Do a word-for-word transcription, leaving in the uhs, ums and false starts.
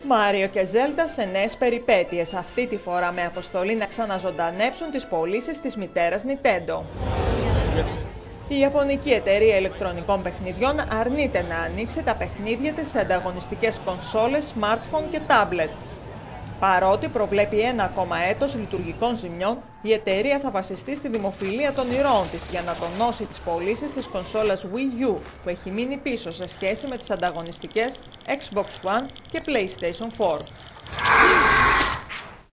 Μάριο και Ζέλτα σε νέες περιπέτειες, αυτή τη φορά με αποστολή να ξαναζωντανέψουν τις πωλήσεις της μητέρας Nintendo. Η ιαπωνική εταιρεία ηλεκτρονικών παιχνιδιών αρνείται να ανοίξει τα παιχνίδια της σε ανταγωνιστικές κονσόλες, smartphone και tablet. Παρότι προβλέπει ένα ακόμα έτος λειτουργικών ζημιών, η εταιρεία θα βασιστεί στη δημοφιλία των ηρώων της για να τονώσει τις πωλήσεις της κονσόλας Wii U, που έχει μείνει πίσω σε σχέση με τις ανταγωνιστικές Xbox One και PlayStation φορ.